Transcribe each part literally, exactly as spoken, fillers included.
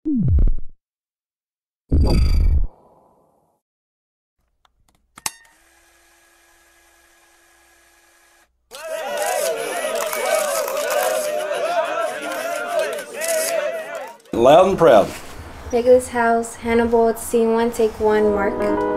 Loud and proud. Nicholas House, Hannibal, scene one, take one, mark.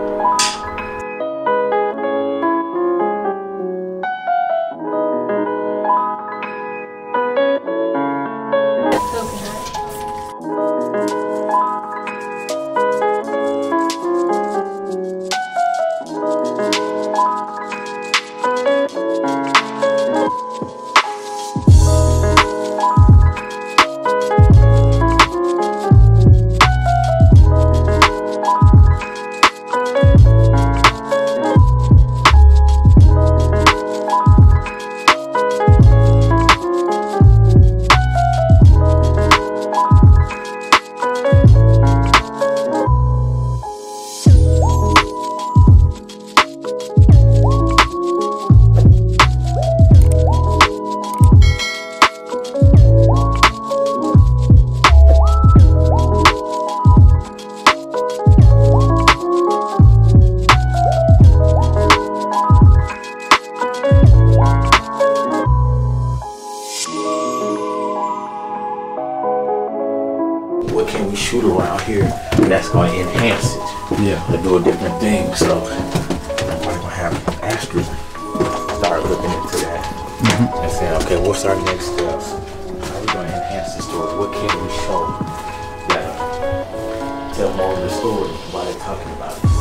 What can we shoot around here that's going to enhance it? Yeah. To do a different thing. So I'm probably going to have Astrid start looking into that mm-hmm. and saying, okay, what's our next steps? How are we going to enhance the story? What can we show that tell more of the story while they're talking about it?